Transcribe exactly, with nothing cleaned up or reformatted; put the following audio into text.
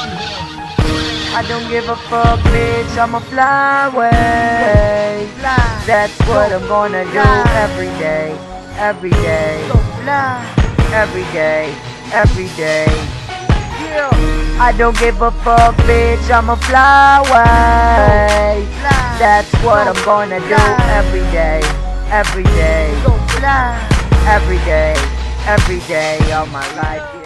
I don't give a fuck, bitch, I'ma fly away. That's what I'm gonna do every day, every day, every day, every day. I don't give a fuck, bitch, I'ma fly away. That's what I'm gonna do every day, every day, every day, every day of my life.